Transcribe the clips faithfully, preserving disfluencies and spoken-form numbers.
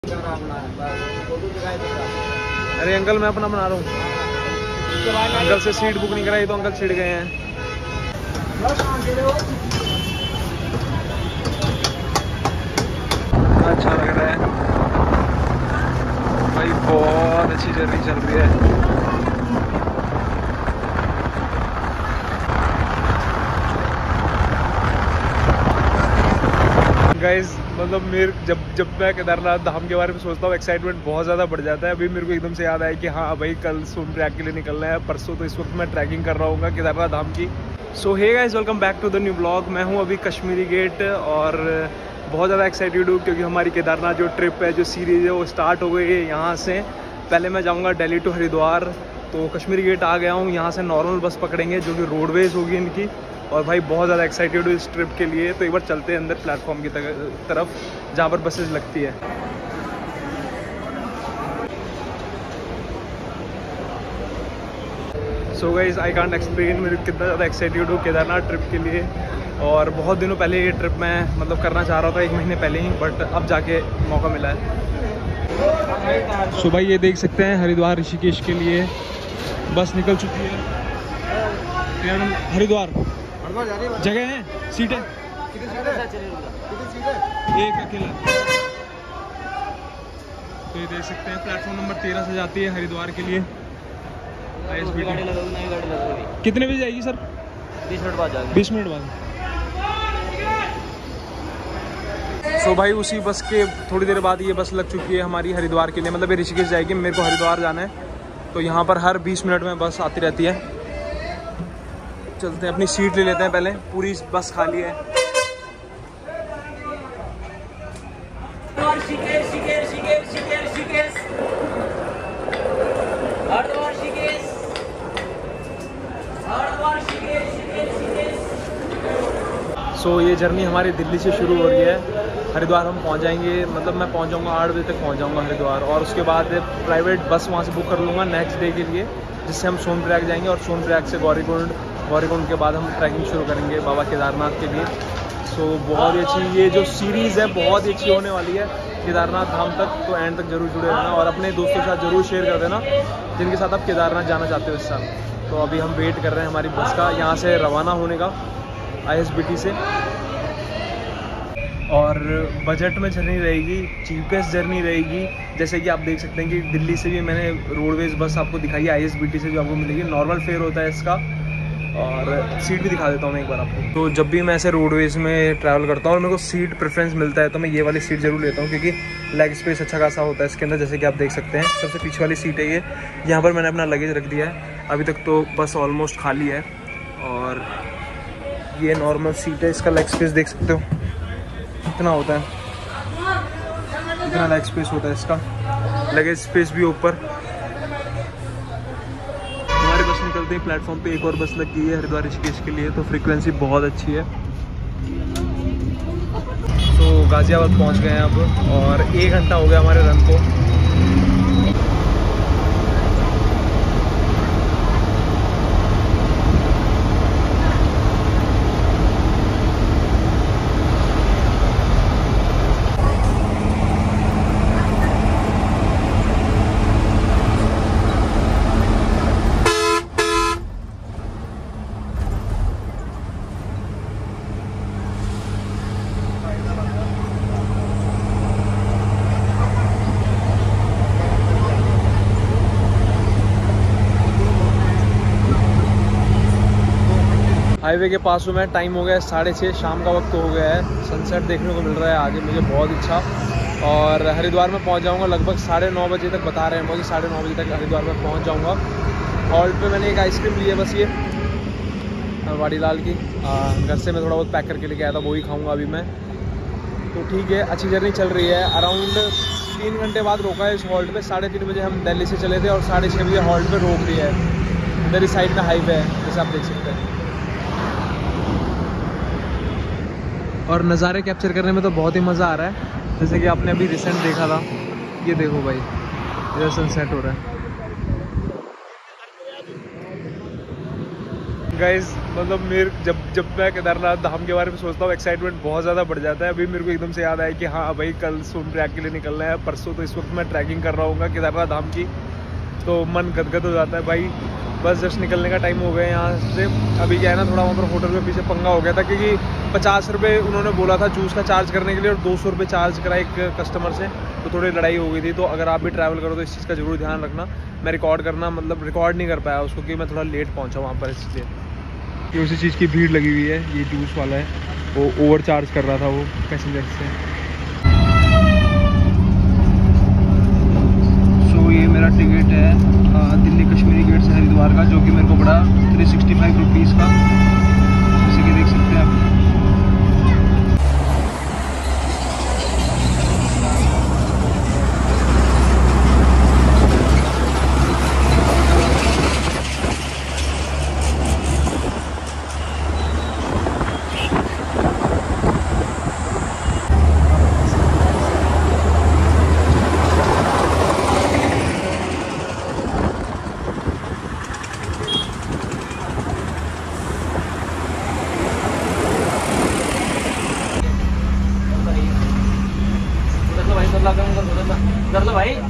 अरे अंकल मैं अपना बना रहा हूँ। अंकल से सीट बुक नहीं कराई तो अंकल चिढ़ गए हैं। अच्छा लग रहा है भाई, बहुत अच्छी जर्नी चल रही है। गाइस मतलब मेरे जब जब मैं केदारनाथ धाम के बारे में सोचता हूँ एक्साइटमेंट बहुत ज़्यादा बढ़ जाता है। अभी मेरे को एकदम से याद आया कि हाँ भाई कल सोनप्रयाग के लिए निकलना है, परसों तो इस वक्त मैं ट्रैकिंग कर रहा हूँ केदारनाथ धाम की। So hey guys, welcome back to the new blog. मैं हूँ अभी कश्मीरी गेट और बहुत ज़्यादा एक्साइटेड हूँ क्योंकि हमारी केदारनाथ जो ट्रिप है, जो सीरीज़ है वो स्टार्ट हो गई है यहाँ से। पहले मैं जाऊँगा दिल्ली टू हरिद्वार, तो कश्मीरी गेट आ गया हूँ। यहाँ से नॉर्मल बस पकड़ेंगे जो कि रोडवेज़ होगी इनकी। और भाई बहुत ज़्यादा एक्साइटेड हूँ इस ट्रिप के लिए। तो एक बार चलते हैं अंदर प्लेटफॉर्म की तरफ जहाँ पर बसेज लगती है। So guys I can't explain मेरे कितना ज़्यादा एक्साइटेड हूँ केदारनाथ ट्रिप के लिए। और बहुत दिनों पहले ये ट्रिप मैं मतलब करना चाह रहा था, एक महीने पहले ही, बट अब जाके मौका मिला है। सो भाई ये देख सकते हैं हरिद्वार ऋषिकेश के लिए बस निकल चुकी है। हरिद्वार जगह है, सीट है एक अकेला। तो ये देख सकते हैं प्लेटफॉर्म नंबर तेरह से जाती है हरिद्वार के लिए। कितने बजे जाएगी सर? बीस मिनट बाद जाएगी। बीस मिनट बाद। सो भाई उसी बस के थोड़ी देर बाद ये बस लग चुकी है हमारी हरिद्वार के लिए, मतलब ये ऋषिकेश जाएगी। मेरे को हरिद्वार जाना है तो यहाँ पर हर बीस मिनट में बस आती रहती है। चलते हैं, अपनी सीट ले लेते हैं पहले, पूरी बस खाली है। सो so, ये जर्नी हमारी दिल्ली से शुरू हो रही है। हरिद्वार हम पहुंच जाएंगे, मतलब मैं पहुंच जाऊंगा आठ बजे तक पहुंच जाऊंगा हरिद्वार। और उसके बाद प्राइवेट बस वहां से बुक कर लूँगा नेक्स्ट डे के लिए, जिससे हम सोनप्रयाग जाएंगे। और सोनप्रयाग से गौरीकुंड, गौरीकुंड के बाद हम ट्रैकिंग शुरू करेंगे बाबा केदारनाथ के लिए। सो so, बहुत ही अच्छी ये जो सीरीज़ है बहुत ही अच्छी होने वाली है केदारनाथ धाम तक। तो एंड तक जरूर जुड़े रहना और अपने दोस्तों के साथ ज़रूर शेयर कर देना जिनके साथ आप केदारनाथ जाना चाहते हो इस साल। तो अभी हम वेट कर रहे हैं हमारी बस का यहाँ से रवाना होने का आई एस बी टी से। और बजट में जर्नी रहेगी, चीपेस्ट जर्नी रहेगी। जैसे कि आप देख सकते हैं कि दिल्ली से भी मैंने रोडवेज़ बस आपको दिखाई है, आई एस बी टी से जो आपको मिलेगी। नॉर्मल फेयर होता है इसका। और सीट भी दिखा देता हूँ मैं एक बार आपको। तो जब भी मैं ऐसे रोडवेज़ में ट्रैवल करता हूँ और मेरे को सीट प्रेफरेंस मिलता है तो मैं ये वाली सीट ज़रूर लेता हूँ क्योंकि लेग स्पेस अच्छा खासा होता है इसके अंदर। जैसे कि आप देख सकते हैं सबसे पीछे वाली सीट है ये, यहाँ पर मैंने अपना लगेज रख दिया है। अभी तक तो बस ऑलमोस्ट खाली है। और ये नॉर्मल सीट है, इसका लेग स्पेस देख सकते हो इतना होता है, इतना लेग स्पेस होता है इसका। लगेज स्पेस भी ऊपर। हमारी बस निकलते ही प्लेटफॉर्म पे एक और बस लग गई है हरिद्वार ऋषिकेश के लिए। तो फ्रीक्वेंसी बहुत अच्छी है। तो गाजियाबाद पहुंच गए हैं अब और एक घंटा हो गया हमारे रन को। हाईवे के पास हूँ मैं। टाइम हो गया है साढ़े छः, शाम का वक्त हो गया है। सनसेट देखने को मिल रहा है आगे मुझे, बहुत अच्छा। और हरिद्वार में पहुँच जाऊँगा लगभग साढ़े नौ बजे तक, बता रहे हैं मुझे साढ़े नौ बजे तक हरिद्वार में पहुँच जाऊँगा। हॉल्ट पे मैंने एक आइसक्रीम ली है बस ये वाड़ीलाल की। घर से मैं थोड़ा बहुत पैक करके लेके आया था, वो ही खाऊँगा अभी मैं। तो ठीक है, अच्छी जर्नी चल रही है। अराउंड तीन घंटे बाद रोका है इस हॉल्ट पे। साढ़े तीन बजे हम दिल्ली से चले थे और साढ़े छः बजे हॉल्ट पे रोक दिया है। इधर इस साइड में हाईवे है जैसे आप देख सकते हैं। और नज़ारे कैप्चर करने में तो बहुत ही मज़ा आ रहा है। जैसे कि आपने अभी रिसेंट देखा था, ये देखो भाई इधर सनसेट हो रहा है। गाइस मतलब मेरे जब जब मैं केदारनाथ धाम के बारे में सोचता हूँ एक्साइटमेंट बहुत ज़्यादा बढ़ जाता है। अभी मेरे को एकदम से याद आया कि हाँ भाई कल सोनप्रयाग के लिए निकलना है, परसों तो इस वक्त मैं ट्रैकिंग कर रहा हूँ केदारनाथ धाम की, तो मन गदगद हो जाता है भाई। बस जस्ट निकलने का टाइम हो गया यहाँ से। अभी क्या है ना, थोड़ा वहाँ पर होटल में पीछे पंगा हो गया था क्योंकि पचास रुपये उन्होंने बोला था जूस का चार्ज करने के लिए और दो सौ रुपये चार्ज करा एक कस्टमर से, तो थोड़ी लड़ाई हो गई थी। तो अगर आप भी ट्रैवल करो तो इस चीज़ का जरूर ध्यान रखना। मैं रिकॉर्ड करना मतलब रिकॉर्ड नहीं कर पाया उसको क्योंकि मैं थोड़ा लेट पहुँचा वहाँ पर, इसलिए ये उसी चीज़ की भीड़ लगी हुई है। ये जूस वाला है, वो ओवर चार्ज कर रहा था वो पैसेंजर से। सो ये मेरा टिकट है दिल्ली कश्मीरी गेट से हरिद्वार का, जो कि मेरे को पड़ा थ्री सिक्सटी फाइव रुपीज़ का, जैसे कि देख सकते हैं आप। कर लो भाई,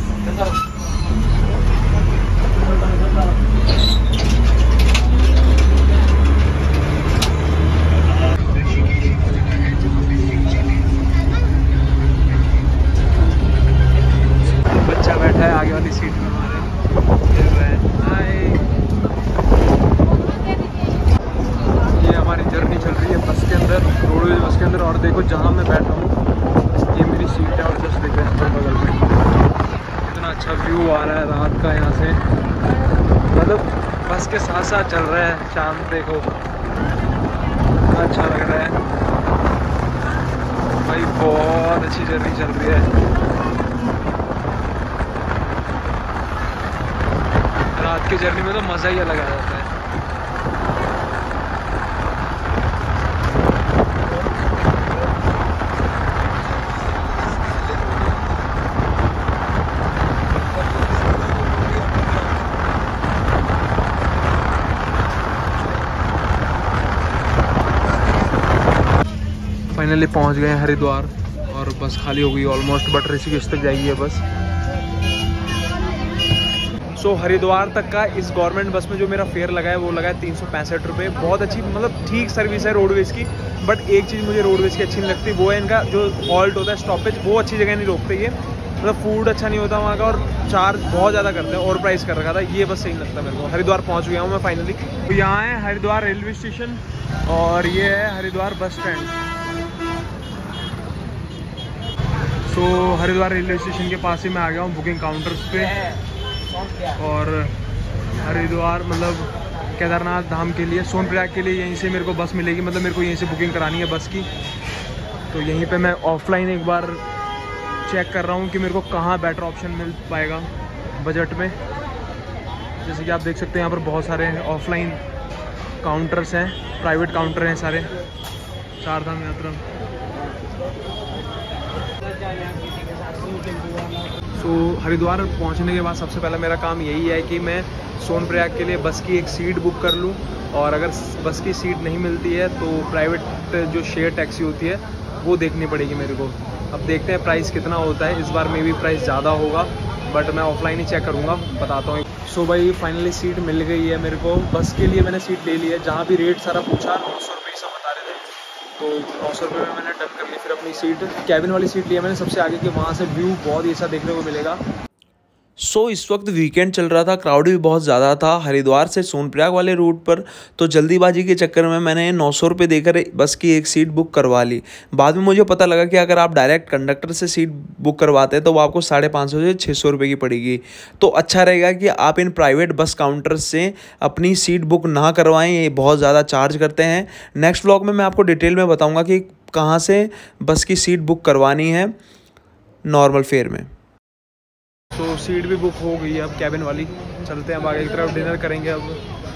बच्चा बैठा है आगे वाली सीट में हमारे। ये हमारी जर्नी चल रही है बस के अंदर, रोडवेज बस के अंदर। और देखो जहाँ मैं बैठा हूँ ये मेरी सीट है और जस्ट देख रहे हैं बगल में कितना अच्छा व्यू आ रहा है रात का यहाँ से। मतलब बस के साथ साथ चल रहा है चांद, देखो कितना अच्छा लग रहा है भाई। बहुत अच्छी जर्नी चल रही है। रात की जर्नी में तो मज़ा ही अलग आ जाता है। फाइनली पहुंच गए हरिद्वार और बस खाली हो गई ऑलमोस्ट, बट ऋषिकेश तक जाएगी है बस। सो so, हरिद्वार तक का इस गवर्नमेंट बस में जो मेरा फेयर लगा है वो लगा है तीन सौ पैंसठ रुपये। बहुत अच्छी मतलब ठीक सर्विस है रोडवेज की, बट एक चीज़ मुझे रोडवेज की अच्छी नहीं लगती, वो है इनका जो हॉल्ट होता है, स्टॉपेज, वो अच्छी जगह नहीं रोकते ये। मतलब फूड अच्छा नहीं होता वहाँ का और चार्ज बहुत ज़्यादा करते हैं, ओवर प्राइस कर रखा था। ये बस सही लगता है मेरे को। हरिद्वार पहुँच गया हूँ मैं फाइनली। तो यहाँ है हरिद्वार रेलवे स्टेशन और ये है Haridwar bus stand. So so, Haridwar railway station के पास ही मैं आ गया हूँ बुकिंग काउंटर्स पे। और हरिद्वार मतलब केदारनाथ धाम के लिए, सोनप्रयाग के लिए यहीं से मेरे को बस मिलेगी। मतलब मेरे को यहीं से बुकिंग करानी है बस की, तो यहीं पे मैं ऑफलाइन एक बार चेक कर रहा हूँ कि मेरे को कहाँ बेटर ऑप्शन मिल पाएगा बजट में। जैसे कि आप देख सकते हैं यहाँ पर बहुत सारे ऑफलाइन काउंटर्स हैं, प्राइवेट काउंटर हैं सारे। चार धाम यात्रा। सो so, हरिद्वार पहुंचने के बाद सबसे पहला मेरा काम यही है कि मैं सोनप्रयाग के लिए बस की एक सीट बुक कर लूं, और अगर बस की सीट नहीं मिलती है तो प्राइवेट जो शेयर टैक्सी होती है वो देखनी पड़ेगी मेरे को। अब देखते हैं प्राइस कितना होता है। इस बार में भी प्राइस ज़्यादा होगा, बट मैं ऑफलाइन ही चेक करूँगा, बताता हूँ। सो so, भाई फाइनली सीट मिल गई है मेरे को। बस के लिए मैंने सीट ले ली है। जहाँ भी रेट सारा पूछा नौ सौ रुपये सब बता रहे थे, तो नौ सौ रुपये में मैंने डन कर ली फिर अपनी सीट। कैबिन वाली सीट लिया मैंने सबसे आगे, कि वहाँ से व्यू बहुत ही अच्छा देखने को मिलेगा। सो so, इस वक्त वीकेंड चल रहा था, क्राउड भी बहुत ज़्यादा था हरिद्वार से सोनप्रयाग वाले रूट पर। तो जल्दीबाजी के चक्कर में मैंने नौ सौ रुपये देकर बस की एक सीट बुक करवा ली। बाद में मुझे पता लगा कि अगर आप डायरेक्ट कंडक्टर से सीट बुक करवाते हैं तो वो आपको साढ़े पाँच सौ से छः सौ रुपये की पड़ेगी। तो अच्छा रहेगा कि आप इन प्राइवेट बस काउंटर से अपनी सीट बुक ना करवाएं, ये बहुत ज़्यादा चार्ज करते हैं। नेक्स्ट व्लॉग में मैं आपको डिटेल में बताऊँगा कि कहाँ से बस की सीट बुक करवानी है नॉर्मल फेयर में। तो सीट भी बुक हो गई है अब कैबिन वाली। चलते हैं अब आगे की तरफ, डिनर करेंगे अब।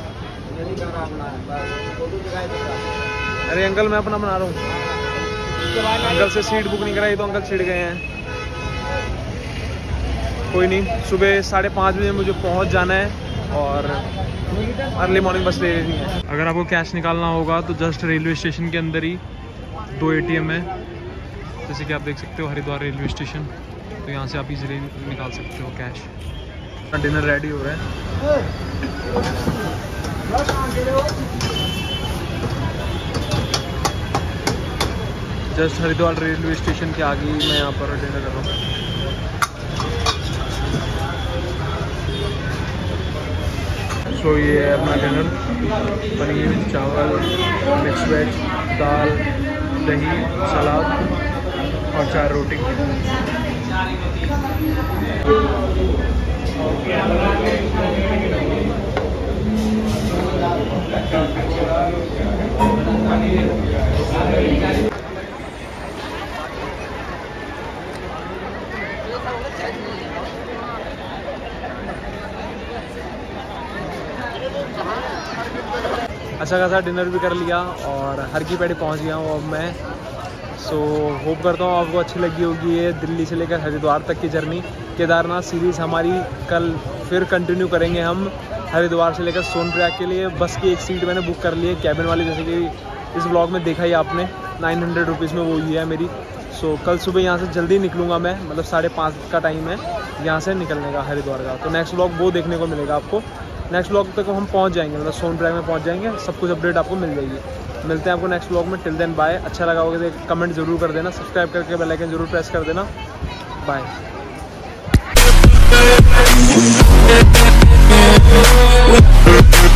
अरे अंकल मैं अपना बना रहा हूँ। अंकल से सीट बुक नहीं कराई तो अंकल छिड़ गए हैं। कोई नहीं, सुबह साढ़े पाँच बजे मुझे पहुँच जाना है और अर्ली मॉर्निंग बस ले लेनी है। अगर आपको कैश निकालना होगा तो जस्ट रेलवे स्टेशन के अंदर ही दो एटीएम है, जैसे कि आप देख सकते हो हरिद्वार रेलवे स्टेशन। तो यहाँ से आप इजीली निकाल सकते हो कैश। डिनर रेडी हो रहा है। जस्ट हरिद्वार रेलवे स्टेशन के आगे ही मैं यहाँ पर डिनर कर रहा हूँ। सो so, ये है अपना डिनर, पनीर, चावल, मिक्स वेज, दाल, दही, सलाद और चार रोटी। अच्छा खासा डिनर भी कर लिया और हर की पैड़ी पहुंच गया हूँ अब मैं। सो so, होप करता हूँ आपको अच्छी लगी होगी ये दिल्ली से लेकर हरिद्वार तक की जर्नी। केदारनाथ सीरीज़ हमारी कल फिर कंटिन्यू करेंगे हम हरिद्वार से लेकर सोनप्रयाग के लिए। बस की एक सीट मैंने बुक कर ली है कैबिन वाली, जैसे कि इस ब्लॉग में देखा ही आपने, नाइन हंड्रेड रुपीज़ में वो ही है मेरी। सो so, कल सुबह यहाँ से जल्दी निकलूँगा मैं, मतलब साढ़े पाँच का टाइम है यहाँ से निकलने का हरिद्वार का। तो नेक्स्ट ब्लॉग वो देखने को मिलेगा आपको। नेक्स्ट ब्लॉग तक हम पहुँच जाएंगे, मतलब सोनप्रयाग में पहुँच जाएंगे, सब कुछ अपडेट आपको मिल जाएगी। मिलते हैं आपको नेक्स्ट ब्लॉग में। Till then bye. अच्छा लगा होगा तो कमेंट जरूर कर देना, सब्सक्राइब करके बेल आइकन जरूर प्रेस कर देना। बाय।